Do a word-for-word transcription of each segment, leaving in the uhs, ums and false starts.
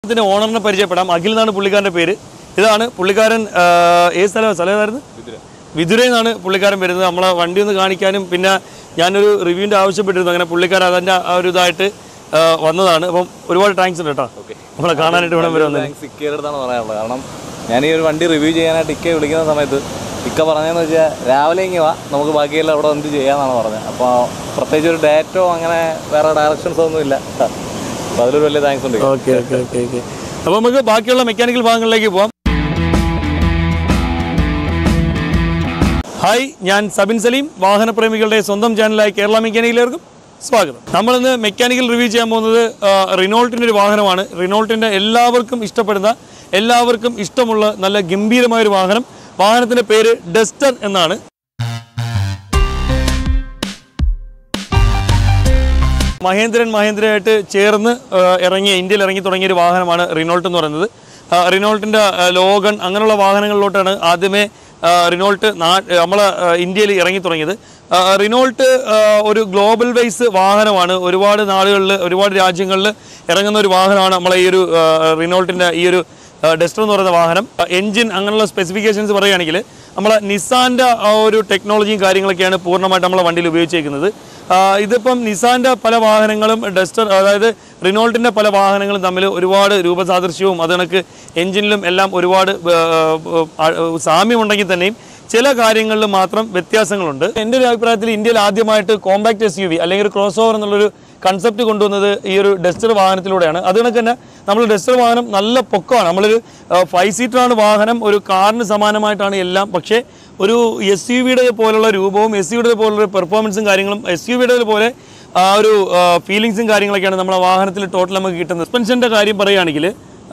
ഇതിന്റെ ഓണറിനെ പരിചയപ്പെടാം. അഖിൽ എന്നാണ് പുള്ളിക്കാരൻ്റെ പേര്. ഇതാണ് പുള്ളിക്കാരൻ. ഏത് സ്ഥലമാണ് സ്ഥലമായിരുന്നു? വിതുരയിൽ നിന്നാണ് പുള്ളിക്കാരൻ വരുന്നത്. നമ്മളെ വണ്ടി ഒന്ന് കാണിക്കാനും പിന്നെ ഞാനൊരു റിവ്യൂവിൻ്റെ ആവശ്യപ്പെട്ടിരുന്നു. അങ്ങനെ പുള്ളിക്കാരൻ അതിൻ്റെ ആ ഒരു ഇതായിട്ട് വന്നതാണ്. അപ്പം ഒരുപാട് താങ്ക്സ് ഉണ്ട് കേട്ടോ നമ്മളെ കാണാനായിട്ട് ഇവിടെ വരെ വന്നത്. ഇക്കടുത്താണ് പറയാനുള്ളത്. കാരണം ഞാൻ ഈ ഒരു വണ്ടി റിവ്യൂ ചെയ്യാനായിട്ട് ഇക്ക വിളിക്കുന്ന സമയത്ത് ഇക്ക പറഞ്ഞതെന്ന് വെച്ചാൽ രാവിലെ ഇങ്ങനെ വാ, നമുക്ക് ബാക്കിയെല്ലാം ഇവിടെ എന്ത് ചെയ്യാമെന്നാണ് പറഞ്ഞത്. അപ്പോൾ പ്രത്യേകിച്ച് ഒരു ഡേറ്റോ അങ്ങനെ വേറെ ഡയറക്ഷൻസോ ഒന്നും ഇല്ല. അപ്പോൾ അതിലൊരു വലിയ താങ്ക്സ് ഉണ്ട്. ഓക്കെ ഓക്കെ ഓക്കെ ഓക്കെ അപ്പോൾ നമുക്ക് ബാക്കിയുള്ള മെക്കാനിക്കൽ ഭാഗങ്ങളിലേക്ക് പോകാം. ഹായ്, ഞാൻ സബിൻ സലീം. വാഹനപ്രേമികളുടെ സ്വന്തം ചാനലായ കേരള മെക്കാനിക്കലേർക്കും സ്വാഗതം. നമ്മളിന്ന് മെക്കാനിക്കൽ റിവ്യൂ ചെയ്യാൻ പോകുന്നത് റിനോൾട്ടിൻ്റെ ഒരു വാഹനമാണ്. റിനോൾട്ടിൻ്റെ എല്ലാവർക്കും ഇഷ്ടപ്പെടുന്ന, എല്ലാവർക്കും ഇഷ്ടമുള്ള നല്ല ഗംഭീരമായൊരു വാഹനം. വാഹനത്തിൻ്റെ പേര് ഡസ്റ്റർ എന്നാണ്. മഹേന്ദ്രൻ മഹേന്ദ്രയായിട്ട് ചേർന്ന് ഇറങ്ങിയ ഇന്ത്യയിൽ ഇറങ്ങി തുടങ്ങിയൊരു വാഹനമാണ് റിനോൾട്ട് എന്ന് പറയുന്നത്. റിനോൾട്ടിൻ്റെ ലോഗൺ അങ്ങനെയുള്ള വാഹനങ്ങളിലോട്ടാണ് ആദ്യമേ റിനോൾട്ട് നാ നമ്മളെ ഇന്ത്യയിൽ ഇറങ്ങി തുടങ്ങിയത്. റിനോൾട്ട് ഒരു ഗ്ലോബൽ വൈസ് വാഹനമാണ്. ഒരുപാട് നാടുകളിൽ ഒരുപാട് രാജ്യങ്ങളിൽ ഇറങ്ങുന്ന ഒരു വാഹനമാണ് നമ്മളെ ഈ ഒരു റിനോൾട്ടിൻ്റെ ഈ ഒരു ഡസ്റ്റർ എന്ന് പറയുന്ന വാഹനം. എൻജിൻ അങ്ങനെയുള്ള സ്പെസിഫിക്കേഷൻസ് പറയുകയാണെങ്കിൽ നമ്മളെ നിസാൻ്റെ ആ ഒരു ടെക്നോളജിയും കാര്യങ്ങളൊക്കെയാണ് പൂർണ്ണമായിട്ട് നമ്മളെ വണ്ടിയിൽ ഉപയോഗിച്ചേക്കുന്നത്. ഇതിപ്പം നിസാൻ്റെ പല വാഹനങ്ങളും ഡസ്റ്റർ അതായത് റിനോൾട്ടിൻ്റെ പല വാഹനങ്ങളും തമ്മിൽ ഒരുപാട് രൂപസാദൃശ്യവും അത് കണക്ക് എൻജിനിലും എല്ലാം ഒരുപാട് സാമ്യമുണ്ടെങ്കിൽ തന്നെയും ചില കാര്യങ്ങളിൽ മാത്രം വ്യത്യാസങ്ങളുണ്ട്. എൻ്റെ ഒരു അഭിപ്രായത്തിൽ ഇന്ത്യയിൽ ആദ്യമായിട്ട് കോമ്പാക്ട് എസ് യു വി അല്ലെങ്കിൽ ഒരു ക്രോസ് ഓവർ എന്നുള്ളൊരു കൺസെപ്റ്റ് കൊണ്ടുവന്നത് ഈ ഒരു ഡസ്റ്റർ വാഹനത്തിലൂടെയാണ്. അത് കണക്ക് തന്നെ നമ്മൾ ഡസ്റ്റർ വാഹനം നല്ല പൊക്കമാണ്. നമ്മളൊരു ഫൈവ് സീറ്ററാണ് വാഹനം, ഒരു കാറിന് സമാനമായിട്ടാണ് എല്ലാം. പക്ഷേ ഒരു എസ് യു വിയുടെ പോലുള്ള രൂപവും എസ് യുടെ പോലുള്ള പെർഫോമൻസും കാര്യങ്ങളും എസ് യു വിയുടെ പോലെ ആ ഒരു ഫീലിങ്സും കാര്യങ്ങളൊക്കെയാണ് നമ്മളെ വാഹനത്തിൽ ടോട്ടൽ നമുക്ക് കിട്ടുന്നത്. സസ്പെൻഷൻ്റെ കാര്യം പറയുകയാണെങ്കിൽ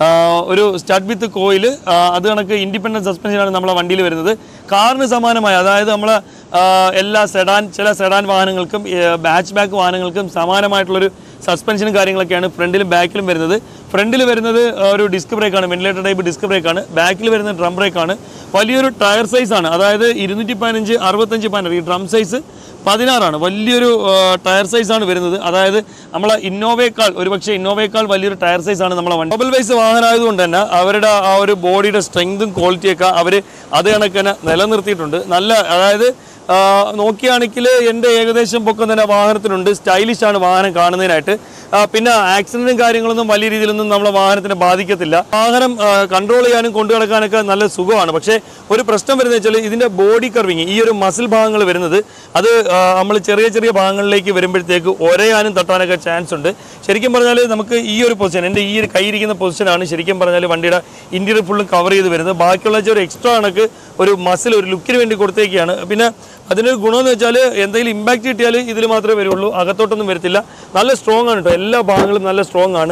ഒരു സ്റ്റാർട്ട് വിത്ത് കോയിൽ അത് കണക്ക് ഇൻഡിപെൻഡൻറ്റ് സസ്പെൻഷനാണ് നമ്മളെ വണ്ടിയിൽ വരുന്നത്. കാറിന് സമാനമായ അതായത് നമ്മളെ എല്ലാ സെഡാൻ ചില സെഡാൻ വാഹനങ്ങൾക്കും ബാച്ച് ബാക്ക് വാഹനങ്ങൾക്കും സമാനമായിട്ടുള്ളൊരു സസ്പെൻഷനും കാര്യങ്ങളൊക്കെയാണ് ഫ്രണ്ടിലും ബാക്കിലും വരുന്നത്. ഫ്രണ്ടിൽ വരുന്നത് ഒരു ഡിസ്ക് ബ്രേക്കാണ്, വെന്റിലേറ്റർ ടൈപ്പ് ഡിസ്ക് ബ്രേക്കാണ്. ബാക്കിൽ വരുന്നത് ഡ്രം ബ്രേക്കാണ്. വലിയൊരു ടയർ സൈസാണ്, അതായത് ഇരുന്നൂറ്റി പതിനഞ്ച് അറുപത്തഞ്ച് പതിനാറ് ഈ ഡ്രം സൈസ് പതിനാറാണ്. വലിയൊരു ടയർ സൈസാണ് വരുന്നത്. അതായത് നമ്മളെ ഇന്നോവയേക്കാൾ ഒരുപക്ഷെ ഇന്നോവയേക്കാൾ വലിയൊരു ടയർ സൈസാണ് നമ്മളെ വണ്ടി. ഗ്ലോബൽ വൈസ് വാഹനമായതുകൊണ്ട് തന്നെ അവരുടെ ആ ഒരു ബോഡിയുടെ സ്ട്രെങ്തും ക്വാളിറ്റിയൊക്കെ അവർ അത് കണക്ക് തന്നെ നിലനിർത്തിയിട്ടുണ്ട്. നല്ല അതായത് നോക്കിയാണെങ്കിൽ എൻ്റെ ഏകദേശം പൊക്കം തന്നെ വാഹനത്തിനുണ്ട്. സ്റ്റൈലിഷാണ് വാഹനം കാണുന്നതിനായിട്ട്. പിന്നെ ആക്സിഡൻറ്റും കാര്യങ്ങളൊന്നും വലിയ രീതിയിലൊന്നും നമ്മളെ വാഹനത്തിനെ ബാധിക്കത്തില്ല. വാഹനം കൺട്രോൾ ചെയ്യാനും കൊണ്ടു നടക്കാനൊക്കെ നല്ല സുഖമാണ്. പക്ഷേ ഒരു പ്രശ്നം വരുന്നത് വെച്ചാൽ ഇതിൻ്റെ ബോഡി കർവിങ് ഈ ഒരു മസിൽ ഭാഗങ്ങൾ വരുന്നത് അത് നമ്മൾ ചെറിയ ചെറിയ ഭാഗങ്ങളിലേക്ക് വരുമ്പോഴത്തേക്ക് ഒരയാനും തട്ടാനൊക്കെ ചാൻസ് ഉണ്ട്. ശരിക്കും പറഞ്ഞാൽ നമുക്ക് ഈ ഒരു പൊസിഷൻ എൻ്റെ ഈ ഒരു കൈയിരിക്കുന്ന പൊസിഷനാണ് ശരിക്കും പറഞ്ഞാൽ വണ്ടിയുടെ ഇൻറ്റീരിയർ ഫുള്ളും കവർ ചെയ്ത് വരുന്നത്. ബാക്കിയുള്ള ഒരു എക്സ്ട്രാ കണക്ക് ഒരു മസിൽ ഒരു ലുക്കിന് വേണ്ടി കൊടുത്തേക്കാണ്. പിന്നെ അതിനൊരു ഗുണമെന്ന് വെച്ചാൽ എന്തെങ്കിലും ഇമ്പാക്റ്റ് കിട്ടിയാൽ ഇതിൽ മാത്രമേ വരുള്ളൂ, അകത്തോട്ടൊന്നും വരത്തില്ല. നല്ല സ്ട്രോങ് ആണ് കേട്ടോ, എല്ലാ ഭാഗങ്ങളും നല്ല സ്ട്രോങ് ആണ്.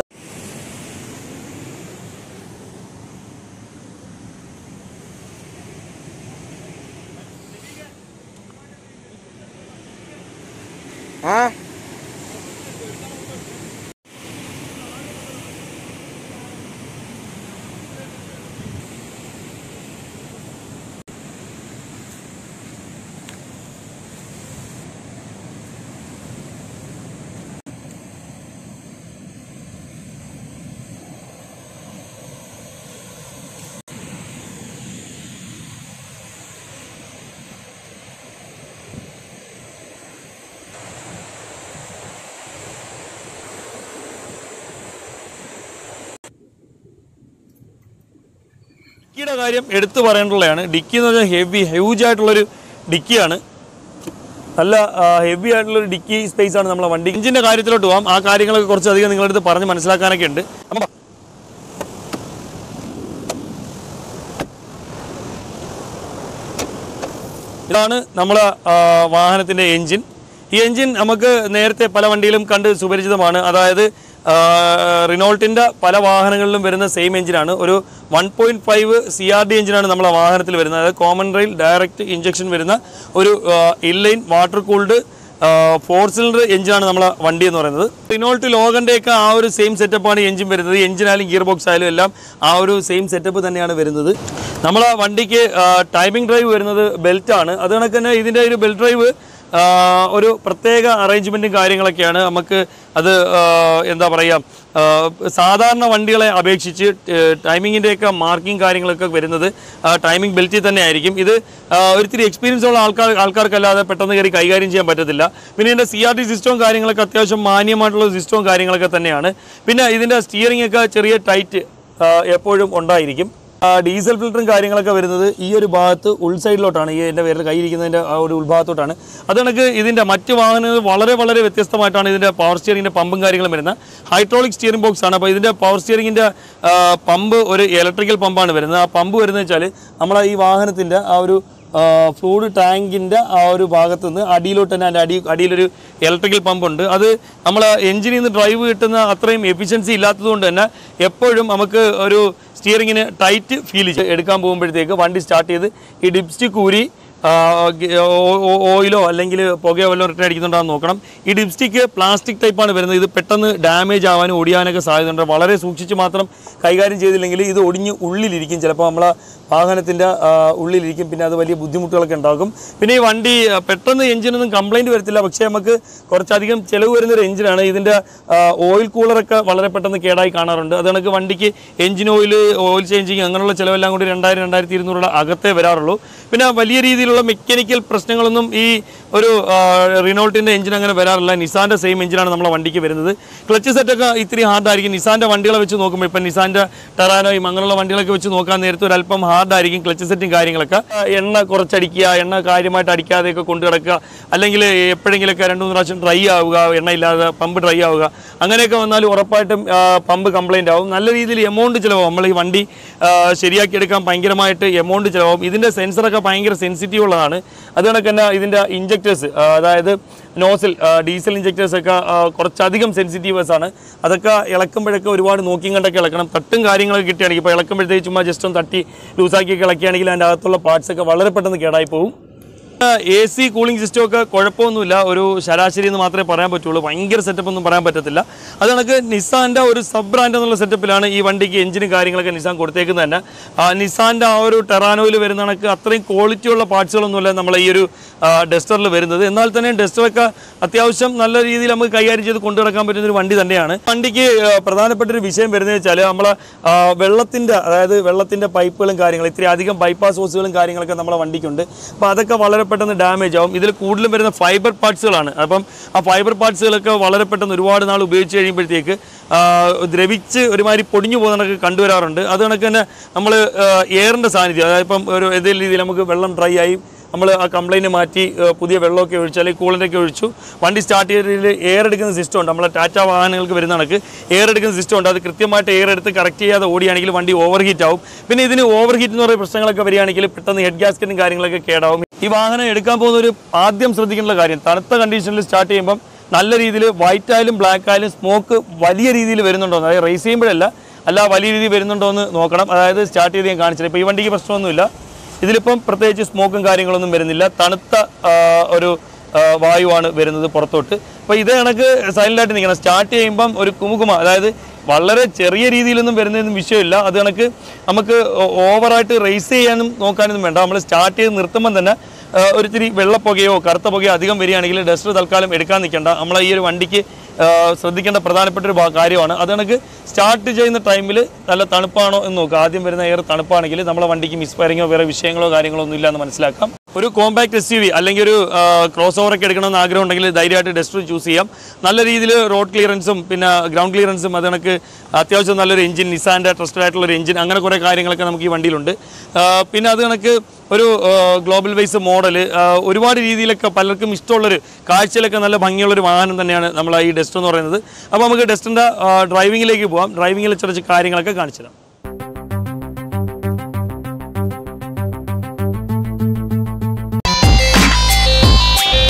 ഡിക്കിയുടെ കാര്യം എടുത്തു പറയേണ്ടതാണ്. ഡിക്കി എന്ന് പറഞ്ഞാൽ ഹെവി ഹ്യൂജ് ആയിട്ടുള്ളൊരു ഡിക്കിയാണ്. നല്ല ഹെവി ആയിട്ടുള്ളൊരു ഡിക്കി സ്പേസ് ആണ് നമ്മളെ വണ്ടി. എഞ്ചിൻ്റെ കാര്യത്തിലോട്ട് പോകാം. ആ കാര്യങ്ങളൊക്കെ കുറച്ചധികം നിങ്ങളുടെ അടുത്ത് പറഞ്ഞ് മനസ്സിലാക്കാനൊക്കെ ഉണ്ട്. അപ്പം ഇതാണ് നമ്മളെ വാഹനത്തിൻ്റെ എൻജിൻ. ഈ എൻജിൻ നമുക്ക് നേരത്തെ പല വണ്ടിയിലും കണ്ട് സുപരിചിതമാണ്. അതായത് റിനോൾട്ടിൻ്റെ പല വാഹനങ്ങളിലും വരുന്ന സെയിം എഞ്ചിനാണ്. ഒരു one point five C R D എഞ്ചിനാണ് നമ്മളെ വാഹനത്തിൽ വരുന്നത്. അതായത് കോമൺ റെയിൽ ഡയറക്റ്റ് ഇഞ്ചക്ഷൻ വരുന്ന ഒരു inline water cooled four cylinder എഞ്ചിനാണ് നമ്മളെ വണ്ടി എന്ന് പറയുന്നത്. റിനോൾട്ട് ലോഗൻ്റെയൊക്കെ ആ ഒരു സെയിം സെറ്റപ്പാണ് എഞ്ചിൻ വരുന്നത്. എഞ്ചിനായാലും ഗിയർ ബോക്സ് ആയാലും എല്ലാം ആ ഒരു സെയിം സെറ്റപ്പ് തന്നെയാണ് വരുന്നത്. നമ്മളെ വണ്ടിക്ക് ടൈമിംഗ് ഡ്രൈവ് വരുന്നത് ബെൽറ്റാണ്. അത് കണക്ക് തന്നെ ഇതിൻ്റെ ഒരു ബെൽറ്റ് ഡ്രൈവ് ഒരു പ്രത്യേക അറേഞ്ച്മെൻറ്റും കാര്യങ്ങളൊക്കെയാണ്. നമുക്ക് അത് എന്താ പറയുക, സാധാരണ വണ്ടികളെ അപേക്ഷിച്ച് ടൈമിങ്ങിൻ്റെയൊക്കെ മാർക്കിങ് കാര്യങ്ങളൊക്കെ വരുന്നത് ടൈമിംഗ് ബെൽറ്റിൽ തന്നെ ആയിരിക്കും. ഇത് ഒരിത്തിരി എക്സ്പീരിയൻസ് ഉള്ള ആൾക്കാർ ആൾക്കാർക്കല്ലാതെ പെട്ടെന്ന് കയറി കൈകാര്യം ചെയ്യാൻ പറ്റത്തില്ല. പിന്നെ ഇതിൻ്റെ സി ആർ ടി സിസ്റ്റവും കാര്യങ്ങളൊക്കെ അത്യാവശ്യം മാന്യമായിട്ടുള്ള സിസ്റ്റവും കാര്യങ്ങളൊക്കെ തന്നെയാണ്. പിന്നെ ഇതിൻ്റെ സ്റ്റിയറിംഗ് ഒക്കെ ചെറിയ ടൈറ്റ് എപ്പോഴും ഉണ്ടായിരിക്കും. ഡീസൽ ഫിൽറ്ററും കാര്യങ്ങളൊക്കെ വരുന്നത് ഈ ഒരു ഭാഗത്ത് ഉൾസൈഡിലോട്ടാണ്, ഈ എൻ്റെ പേരിൽ കൈയിരിക്കുന്നതിൻ്റെ ആ ഒരു ഉൾഭാഗത്തോട്ടാണ്. അത് കണക്ക് ഇതിൻ്റെ മറ്റ് വാഹനങ്ങൾ വളരെ വളരെ വ്യത്യസ്തമായിട്ടാണ് ഇതിൻ്റെ പവർ സ്റ്റിയറിങ്ങിൻ്റെ പമ്പും കാര്യങ്ങളും വരുന്നത്. ഹൈഡ്രോളിക് സ്റ്റിയറിംഗ് ബോക്സ് ആണ്. അപ്പോൾ ഇതിൻ്റെ പവർ സ്റ്റിയറിങ്ങിൻ്റെ പമ്പ് ഒരു ഇലക്ട്രിക്കൽ പമ്പാണ് വരുന്നത്. ആ പമ്പ് വരുന്നത് വെച്ചാൽ നമ്മളെ ഈ വാഹനത്തിൻ്റെ ആ ഒരു ഫ്ലൂയിഡ് ടാങ്കിൻ്റെ ആ ഒരു ഭാഗത്ത് നിന്ന് അടിയിലോട്ട് തന്നെ അതിൻ്റെ അടി അടിയിലൊരു ഇലക്ട്രിക്കൽ പമ്പുണ്ട്. അത് നമ്മൾ എഞ്ചിനിൽ നിന്ന് ഡ്രൈവ് കിട്ടുന്ന അത്രയും എഫിഷ്യൻസി ഇല്ലാത്തതുകൊണ്ട് തന്നെ എപ്പോഴും നമുക്ക് ഒരു സ്റ്റിയറിങ്ങിന് ടൈറ്റ് ഫീൽ എടുക്കാൻ പോകുമ്പോഴത്തേക്ക് വണ്ടി സ്റ്റാർട്ട് ചെയ്ത് ഈ ഡിപ്സ്റ്റിക് ഊരി ഓയിലോ അല്ലെങ്കിൽ പുകയോ വല്ലതും റിട്ടേൺ അടിക്കുന്നുണ്ടാകുന്ന നോക്കണം. ഈ ഡിപ്സ്റ്റിക്ക് പ്ലാസ്റ്റിക് ടൈപ്പാണ് വരുന്നത്. ഇത് പെട്ടെന്ന് ഡാമേജ് ആവാനും ഒടിയാനൊക്കെ സാധ്യതയുണ്ട്. വളരെ സൂക്ഷിച്ച് മാത്രം കൈകാര്യം ചെയ്തില്ലെങ്കിൽ ഇത് ഒടിഞ്ഞ് ഉള്ളിലിരിക്കും, ചിലപ്പോൾ നമ്മളെ വാഹനത്തിൻ്റെ ഉള്ളിലിരിക്കും. പിന്നെ അത് വലിയ ബുദ്ധിമുട്ടുകളൊക്കെ ഉണ്ടാകും. പിന്നെ ഈ വണ്ടി പെട്ടെന്ന് എഞ്ചിനൊന്നും കംപ്ലൈൻറ്റ് വരത്തില്ല, പക്ഷേ നമുക്ക് കുറച്ചധികം ചിലവ് വരുന്നൊരു എഞ്ചിനാണ്. ഇതിൻ്റെ ഓയിൽ കൂളറൊക്കെ വളരെ പെട്ടെന്ന് കേടായി കാണാറുണ്ട്. അത് കണക്ക് വണ്ടിക്ക് എഞ്ചിൻ ഓയിൽ, ഓയിൽ ചേഞ്ചിങ് അങ്ങനെയുള്ള ചിലവെല്ലാം കൂടി രണ്ടായിരം രണ്ടായിരത്തി ഇരുന്നൂറുടെ അകത്തേ വരാറുള്ളൂ. പിന്നെ വലിയ രീതിയിലുള്ള മെക്കാനിക്കൽ പ്രശ്നങ്ങളൊന്നും ഈ ഒരു റിനോൾട്ടിൻ്റെ എഞ്ചിൻ അങ്ങനെ വരാറില്ല. നിസാൻ്റെ സെയിം എഞ്ചിനാണ് നമ്മളെ വണ്ടിക്ക് വരുന്നത്. ക്ലച്ച് സെറ്റൊക്കെ ഇത്തിരി ഹാർഡായിരിക്കും. നിസാൻ്റെ വണ്ടികളെ വെച്ച് നോക്കുമ്പോൾ ഇപ്പം നിസാൻ്റെ ടെറാനോയും അങ്ങനെയുള്ള വണ്ടികളൊക്കെ വെച്ച് നോക്കാൻ നേരത്തെ ഒരു അല്പം ഹാർഡായിരിക്കും ക്ലച്ച് സെറ്റും കാര്യങ്ങളൊക്കെ. എണ്ണ കുറച്ചടിക്കുക, എണ്ണ കാര്യമായിട്ട് അടിക്കാതെയൊക്കെ കൊണ്ടു കിടക്കുക, അല്ലെങ്കിൽ എപ്പോഴെങ്കിലൊക്കെ രണ്ട് മൂന്ന് പ്രാവശ്യം ഡ്രൈ ആവുക, എണ്ണയില്ലാതെ പമ്പ് ഡ്രൈ ആവുക, അങ്ങനെയൊക്കെ വന്നാൽ ഉറപ്പായിട്ടും പമ്പ് കംപ്ലൈൻ്റ് ആവും. നല്ല രീതിയിൽ എമൗണ്ട് ചിലവാകും. നമ്മൾ ഈ വണ്ടി ശരിയാക്കിയെടുക്കാൻ ഭയങ്കരമായിട്ട് എമൗണ്ട് ചിലവാകും. ഇതിൻ്റെ സെൻസറൊക്കെ ഭയങ്കര സെൻസിറ്റീവ് ഉള്ളതാണ്. അത് കണക്ക് തന്നെ ഇതിൻ്റെ ഇഞ്ചക്ടേഴ്സ്, അതായത് നോസിൽ ഡീസൽ ഇഞ്ചക്ടേഴ്സൊക്കെ കുറച്ചധികം സെൻസിറ്റീവേഴ്സ് ആണ്. അതൊക്കെ ഇളക്കുമ്പോഴൊക്കെ ഒരുപാട് നോക്കിയും കണ്ടൊക്കെ ഇളക്കണം. തട്ടും കാര്യങ്ങളൊക്കെ കിട്ടുകയാണെങ്കിൽ ഇപ്പോൾ ഇളക്കുമ്പോഴത്തേക്ക് ചുമ്മാ ജസ്റ്റ് ഒന്ന് തട്ടി ലൂസാക്കിയൊക്കെ ഇളക്കുകയാണെങ്കിൽ അതിൻ്റെ അകത്തുള്ള പാർട്സൊക്കെ വളരെ പെട്ടെന്ന് കേടായി പോകും. എ സി കൂളിംഗ് സിസ്റ്റം ഒക്കെ കുഴപ്പമൊന്നുമില്ല, ഒരു ശരാശരി എന്ന് മാത്രമേ പറയാൻ പറ്റുള്ളൂ. ഭയങ്കര സെറ്റപ്പ് ഒന്നും പറയാൻ പറ്റത്തില്ല. അത് കണക്ക് നിസാൻ്റെ ഒരു സബ് ബ്രാൻഡ് എന്നുള്ള സെറ്റപ്പിലാണ് ഈ വണ്ടിക്ക് എഞ്ചിനും കാര്യങ്ങളൊക്കെ നിസാൻ കൊടുത്തേക്കുന്നത് തന്നെ. നിസാൻ്റെ ആ ഒരു ടെറാനോയിൽ വരുന്ന കണക്ക് അത്രയും ക്വാളിറ്റിയുള്ള പാർട്സുകളൊന്നുമില്ല നമ്മളെ ഈ ഒരു ഡസ്റ്ററിൽ വരുന്നത്. എന്നാൽ തന്നെ ഡസ്റ്ററൊക്കെ അത്യാവശ്യം നല്ല രീതിയിൽ നമുക്ക് കൈകാര്യം ചെയ്ത് കൊണ്ടു നടക്കാൻ പറ്റുന്ന ഒരു വണ്ടി തന്നെയാണ്. വണ്ടിക്ക് പ്രധാനപ്പെട്ടൊരു വിഷയം വരുന്നത് വെച്ചാൽ നമ്മളെ വെള്ളത്തിൻ്റെ, അതായത് വെള്ളത്തിൻ്റെ പൈപ്പുകളും കാര്യങ്ങളും, ഇത്തിരി അധികം ബൈപ്പാസ് ഹോസുകളും കാര്യങ്ങളൊക്കെ നമ്മളെ വണ്ടിക്കുണ്ട്. അപ്പോൾ അതൊക്കെ വളരെ പെട്ടെന്ന് ഡാമേജ് ആവും. ഇതിൽ കൂടുതലും വരുന്ന ഫൈബർ പാർട്സുകളാണ്. അപ്പം ആ ഫൈബർ പാർട്സുകളൊക്കെ വളരെ പെട്ടെന്ന് ഒരുപാട് നാൾ ഉപയോഗിച്ച് കഴിയുമ്പോഴത്തേക്ക് ദ്രവിച്ച് ഒരുമാതിരി പൊടിഞ്ഞു പോകുന്നതൊക്കെ കണ്ടുവരാറുണ്ട്. അത് കണക്ക് തന്നെ നമ്മൾ എയറിൻ്റെ സാന്നിധ്യം, അതായത് ഇപ്പം ഒരു ഏതെങ്കിലും രീതിയിൽ നമുക്ക് വെള്ളം ഡ്രൈ ആയി നമ്മൾ ആ കംപ്ലൈൻറ്റ് മാറ്റി പുതിയ വെള്ളമൊക്കെ ഒഴിച്ചു അല്ലെങ്കിൽ കൂളൻ്റൊക്കെ ഒഴിച്ചു വണ്ടി സ്റ്റാർട്ട് ചെയ്തതിൽ എയർ എടുക്കുന്ന സിസ്റ്റം ഉണ്ട്. നമ്മളെ ടാറ്റ വാഹനങ്ങൾക്ക് വരുന്ന കണക്ക് എയർ എടുക്കുന്ന സിസ്റ്റം ഉണ്ട്. അത് കൃത്യമായിട്ട് എയർ എടുത്ത് കറക്റ്റ് ചെയ്യാതെ ഓടിയാണെങ്കിൽ വണ്ടി ഓവർ ഹീറ്റ് ആവും. പിന്നെ ഇതിന് ഓവർ ഹീറ്റ് എന്ന് പറയുന്ന പ്രശ്നങ്ങളൊക്കെ വരികയാണെങ്കിൽ പെട്ടെന്ന് ഹെഡ് ഗ്യാസ്കറ്റും കാര്യങ്ങളൊക്കെ കേടാവും. ഈ വാഹനം എടുക്കാൻ പോകുന്ന ഒരു ആദ്യം ശ്രദ്ധിക്കേണ്ട കാര്യം, തണുത്ത കണ്ടീഷനിൽ സ്റ്റാർട്ട് ചെയ്യുമ്പം നല്ല രീതിയിൽ വൈറ്റ് ആയാലും ബ്ലാക്ക് ആയാലും സ്മോക്ക് വലിയ രീതിയിൽ വരുന്നുണ്ടോ, അതായത് റേസ് ചെയ്യുമ്പോഴല്ല അല്ല വലിയ രീതിയിൽ വരുന്നുണ്ടോ എന്ന് നോക്കണം. അതായത് സ്റ്റാർട്ട് ചെയ്ത് ഞാൻ കാണിച്ചില്ല. ഇപ്പോൾ ഈ വണ്ടിക്ക് പ്രശ്നമൊന്നുമില്ല. ഇതിലിപ്പം പ്രത്യേകിച്ച് സ്മോക്കും കാര്യങ്ങളൊന്നും വരുന്നില്ല. തണുത്ത ഒരു വായുവാണ് വരുന്നത് പുറത്തോട്ട്. അപ്പോൾ ഇത് കണക്ക് സൈലൻ്റായിട്ട് നിൽക്കണം. സ്റ്റാർട്ട് ചെയ്യുമ്പം ഒരു കുമുകുമ, അതായത് വളരെ ചെറിയ രീതിയിലൊന്നും വരുന്നതൊന്നും വിഷയമില്ല. അത് കണക്ക് നമുക്ക് ഓവറായിട്ട് റേസ് ചെയ്യാനും നോക്കാനൊന്നും വേണ്ട. നമ്മൾ സ്റ്റാർട്ട് ചെയ്ത് നിർത്തുമ്പം തന്നെ ഒരിത്തിരി വെള്ളപ്പുകയോ കറുത്ത പുകയോ അധികം വരികയാണെങ്കിൽ ഡസ്റ്റർ തൽക്കാലം എടുക്കാൻ നിൽക്കേണ്ട. നമ്മളെ ഈ ഒരു വണ്ടിക്ക് ശ്രദ്ധിക്കേണ്ട പ്രധാനപ്പെട്ട ഒരു കാര്യമാണ്. അത് കണക്ക് സ്റ്റാർട്ട് ചെയ്യുന്ന ടൈമിൽ നല്ല തണുപ്പാണോ എന്ന് നോക്കുക. ആദ്യം വരുന്ന എയർ തണുപ്പാണെങ്കിൽ നമ്മളെ വണ്ടിക്ക് മിസ്ഫയറിങ്ങോ വേറെ വിഷയങ്ങളോ കാര്യങ്ങളോ ഒന്നും ഇല്ല എന്ന് മനസ്സിലാക്കാം. ഒരു കോമ്പാക്ട് എസ് യു വി അല്ലെങ്കിൽ ഒരു ക്രോസ് ഓവറൊക്കെ എടുക്കണമെന്ന് ആഗ്രഹം ഉണ്ടെങ്കിൽ ധൈര്യമായിട്ട് ഡസ്റ്റർ ചൂസ് ചെയ്യാം. നല്ല രീതിയിൽ റോഡ് ക്ലിയറൻസും പിന്നെ ഗ്രൗണ്ട് ക്ലിയറൻസും അത് കണക്ക് അത്യാവശ്യം നല്ലൊരു എഞ്ചിൻ, നിസാൻ്റെ ട്രസ്റ്റഡ് ആയിട്ടുള്ളൊരു എഞ്ചിൻ, അങ്ങനെ കുറേ കാര്യങ്ങളൊക്കെ നമുക്ക് ഈ വണ്ടിയിലുണ്ട്. പിന്നെ അത് കണക്ക് ഒരു ഗ്ലോബൽ വൈസ് മോഡൽ, ഒരുപാട് രീതിയിലൊക്കെ പലർക്കും ഇഷ്ടമുള്ളൊരു കാഴ്ചയിലൊക്കെ നല്ല ഭംഗിയുള്ളൊരു വാഹനം തന്നെയാണ് നമ്മൾ ഈ ഡസ്റ്റർ എന്ന് പറയുന്നത്. അപ്പോൾ നമുക്ക് ഡസ്റ്ററിൻ്റെ ഡ്രൈവിങ്ങിലേക്ക് പോകാം. ഡ്രൈവിങ്ങിൽ കുറച്ച് കാര്യങ്ങളൊക്കെ കാണിച്ചു തരാം.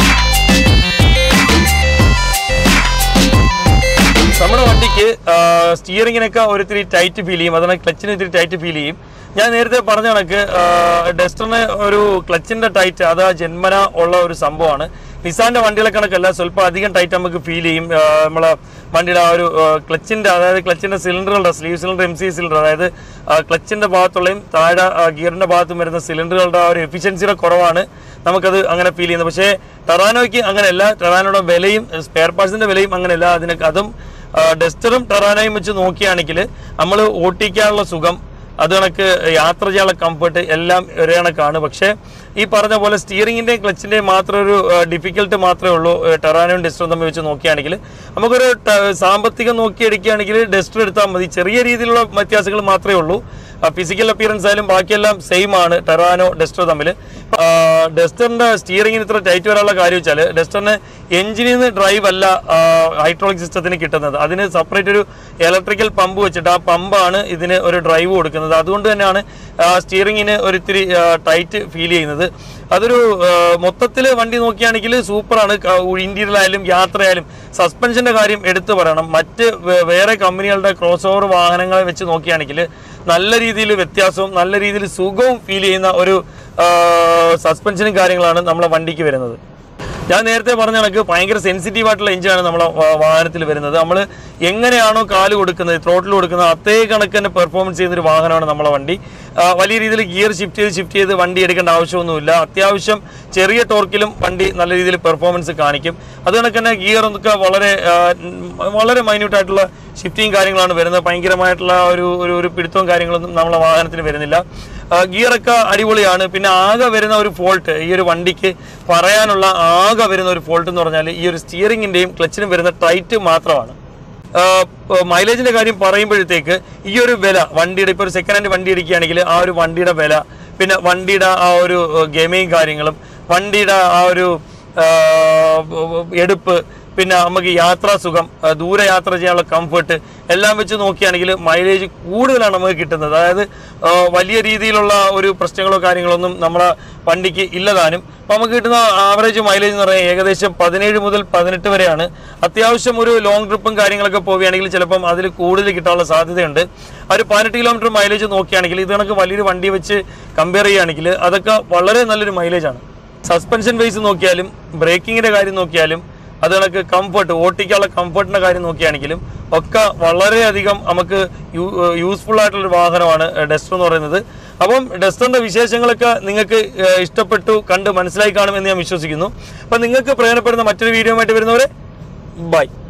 നമ്മുടെ വണ്ടിക്ക് സ്റ്റിയറിങ്ങിനൊക്കെ ഒരിത്തിരി ടൈറ്റ് ഫീൽ ചെയ്യും, അതുകൊണ്ട് ക്ലച്ചിന് ഇത്തിരി ടൈറ്റ് ഫീൽ ചെയ്യും. ഞാൻ നേരത്തെ പറഞ്ഞ കണക്ക് ഡസ്റ്ററിന് ഒരു ക്ലച്ചിൻ്റെ ടൈറ്റ് അത് ജന്മന ഉള്ള ഒരു സംഭവമാണ്. നിസാൻ്റെ വണ്ടികളെ കണക്കല്ല, സ്വല്പം അധികം ടൈറ്റ് നമുക്ക് ഫീൽ ചെയ്യും. നമ്മളെ വണ്ടിയുടെ ആ ഒരു ക്ലച്ചിൻ്റെ, അതായത് ക്ലച്ചിൻ്റെ സിലിണ്ടറുകളുടെ sleeve cylinder, M C cylinder, അതായത് ക്ലച്ചിൻ്റെ ഭാഗത്തുള്ളയും താഴെ ഗിയറിൻ്റെ ഭാഗത്തും വരുന്ന സിലിണ്ടറുകളുടെ ആ ഒരു എഫിഷ്യൻസിയുടെ കുറവാണ് നമുക്കത് അങ്ങനെ ഫീൽ ചെയ്യുന്നത്. പക്ഷേ ടെറാനോയ്ക്ക് അങ്ങനെയല്ല, ടെറാനോയുടെ വിലയും സ്പെയർ പാർട്സിൻ്റെ വിലയും അങ്ങനെയല്ല. അതിനൊക്കെ അതും ഡസ്റ്ററും ടെറാനോയും വെച്ച് നോക്കുകയാണെങ്കിൽ നമ്മൾ ഓട്ടിക്കാനുള്ള സുഖം, അത് കണക്ക് യാത്ര ചെയ്യാനുള്ള കംഫർട്ട് എല്ലാം ഒരേ കണക്കാണ്. പക്ഷേ ഈ പറഞ്ഞ പോലെ സ്റ്റിയറിങ്ങിൻ്റെയും ക്ലച്ചിൻ്റെയും മാത്രം ഒരു ഡിഫിക്കൽട്ട് മാത്രമേ ഉള്ളൂ ടെറാനോയും ഡസ്റ്ററും തമ്മിൽ വെച്ച് നോക്കുകയാണെങ്കിൽ. നമുക്കൊരു സാമ്പത്തികം നോക്കിയെടുക്കുകയാണെങ്കിൽ ഡസ്റ്റർ എടുത്താൽ മതി. ചെറിയ രീതിയിലുള്ള വ്യത്യാസങ്ങൾ മാത്രമേ ഉള്ളൂ. ഫിസിക്കൽ അപ്പിയറൻസ് ആയാലും ബാക്കിയെല്ലാം സെയിം ആണ് ടെറാനോ ഡസ്റ്റർ തമ്മിൽ. ഡസ്റ്ററിൻ്റെ സ്റ്റിയറിങ്ങിന് ഇത്ര ടൈറ്റ് വരാനുള്ള കാര്യം വെച്ചാൽ ഡസ്റ്ററിന് എഞ്ചിനിൽ നിന്ന് ഡ്രൈവ് അല്ല ഹൈഡ്രോളിക് സിസ്റ്റത്തിന് കിട്ടുന്നത്. അതിന് സെപ്പറേറ്റ് ഒരു ഇലക്ട്രിക്കൽ പമ്പ് വെച്ചിട്ട് ആ പമ്പാണ് ഇതിന് ഒരു ഡ്രൈവ് കൊടുക്കുന്നത്. അതുകൊണ്ട് തന്നെയാണ് സ്റ്റിയറിങ്ങിന് ഒരിത്തിരി ടൈറ്റ് ഫീൽ ചെയ്യുന്നത്. അതൊരു മൊത്തത്തിൽ വണ്ടി നോക്കുകയാണെങ്കിൽ സൂപ്പറാണ്. ഇന്റീരിയറായാലും യാത്രയായാലും സസ്പെൻഷൻ്റെ കാര്യം എടുത്തു പറയണം. മറ്റ് വേറെ കമ്പനികളുടെ ക്രോസ് ഓവർ വാഹനങ്ങളെ വെച്ച് നോക്കുകയാണെങ്കിൽ നല്ല രീതിയിൽ വ്യത്യാസവും നല്ല രീതിയിൽ സുഖവും ഫീൽ ചെയ്യുന്ന ഒരു സസ്പെൻഷനും കാര്യങ്ങളാണ് നമ്മളെ വണ്ടിക്ക് വരുന്നത്. ഞാൻ നേരത്തെ പറഞ്ഞ കണക്ക് ഭയങ്കര സെൻസിറ്റീവ് ആയിട്ടുള്ള എഞ്ചിനാണ് നമ്മളെ വാഹനത്തിൽ വരുന്നത്. നമ്മൾ എങ്ങനെയാണോ കാല് കൊടുക്കുന്നത്, ത്രോട്ടിൽ കൊടുക്കുന്നത്, അതേ കണക്ക് തന്നെ പെർഫോമൻസ് ചെയ്യുന്നൊരു വാഹനമാണ് നമ്മളെ വണ്ടി. വലിയ രീതിയിൽ ഗിയർ ഷിഫ്റ്റ് ചെയ്ത് ഷിഫ്റ്റ് ചെയ്ത് വണ്ടി എടുക്കേണ്ട ആവശ്യമൊന്നുമില്ല. അത്യാവശ്യം ചെറിയ ടോർക്കിലും വണ്ടി നല്ല രീതിയിൽ പെർഫോമൻസ് കാണിക്കും. അതുകൊണ്ടൊക്കെ തന്നെ ഗിയർ ഒക്കെ വളരെ വളരെ മൈന്യൂട്ടായിട്ടുള്ള ഷിഫ്റ്റിങ് കാര്യങ്ങളാണ് വരുന്നത്. ഭയങ്കരമായിട്ടുള്ള ഒരു ഒരു പിടുത്തവും കാര്യങ്ങളൊന്നും നമ്മളെ വാഹനത്തിന് വരുന്നില്ല. ഗിയറൊക്കെ അടിപൊളിയാണ്. പിന്നെ ആകെ വരുന്ന ഒരു ഫോൾട്ട് ഈ ഒരു വണ്ടിക്ക് പറയാനുള്ള ആകെ വരുന്ന ഒരു ഫോൾട്ട് എന്ന് പറഞ്ഞാൽ ഈ ഒരു സ്റ്റിയറിങ്ങിൻ്റെയും ക്ലച്ചിനും വരുന്ന ടൈറ്റ് മാത്രമാണ്. മൈലേജിൻ്റെ കാര്യം പറയുമ്പോഴത്തേക്ക് ഈ ഒരു വില വണ്ടിയുടെ ഇപ്പോൾ ഒരു സെക്കൻഡ് ഹാൻഡ് വണ്ടി എടുക്കുകയാണെങ്കിൽ ആ ഒരു വണ്ടിയുടെ വില, പിന്നെ വണ്ടിയുടെ ആ ഒരു ഗെയിമിങ് കാര്യങ്ങളും, വണ്ടിയുടെ ആ ഒരു എടുപ്പ്, പിന്നെ നമുക്ക് യാത്രാ സുഖം, ദൂരെ യാത്ര ചെയ്യാനുള്ള കംഫർട്ട് എല്ലാം വെച്ച് നോക്കുകയാണെങ്കിൽ മൈലേജ് കൂടുതലാണ് നമുക്ക് കിട്ടുന്നത്. അതായത് വലിയ രീതിയിലുള്ള ഒരു പ്രശ്നങ്ങളോ കാര്യങ്ങളൊന്നും നമ്മളെ വണ്ടിക്ക് ഇല്ലതാനും. അപ്പോൾ നമുക്ക് കിട്ടുന്ന ആവറേജ് മൈലേജ് എന്ന് പറയുന്നത് ഏകദേശം പതിനേഴ് മുതൽ പതിനെട്ട് വരെയാണ്. അത്യാവശ്യം ഒരു ലോങ് ട്രിപ്പും കാര്യങ്ങളൊക്കെ പോവുകയാണെങ്കിൽ ചിലപ്പം അതിൽ കൂടുതൽ കിട്ടാനുള്ള സാധ്യതയുണ്ട്. ഒരു പതിനെട്ട് കിലോമീറ്റർ മൈലേജ് നോക്കുകയാണെങ്കിൽ ഇത് കണക്ക് വലിയൊരു വണ്ടി വെച്ച് കമ്പയർ ചെയ്യുകയാണെങ്കിൽ അതൊക്കെ വളരെ നല്ലൊരു മൈലേജാണ്. സസ്പെൻഷൻ വൈസ് നോക്കിയാലും ബ്രേക്കിങ്ങിൻ്റെ കാര്യം നോക്കിയാലും അത് കണക്ക് കംഫർട്ട്, ഓട്ടിക്കാനുള്ള കംഫർട്ടിൻ്റെ കാര്യം നോക്കുകയാണെങ്കിലും ഒക്കെ വളരെയധികം നമുക്ക് യൂസ്ഫുൾ ആയിട്ടുള്ളൊരു വാഹനമാണ് ഡസ്റ്റർ എന്ന് പറയുന്നത്. അപ്പം ഡസ്റ്ററിൻ്റെ വിശേഷങ്ങളൊക്കെ നിങ്ങൾക്ക് ഇഷ്ടപ്പെട്ടു, കണ്ട് മനസ്സിലായി കാണുമെന്ന് ഞാൻ വിശ്വസിക്കുന്നു. അപ്പം നിങ്ങൾക്ക് പ്രയോജനപ്പെടുന്ന മറ്റൊരു വീഡിയോ ആയിട്ട് വരുന്നവരെ ബൈ.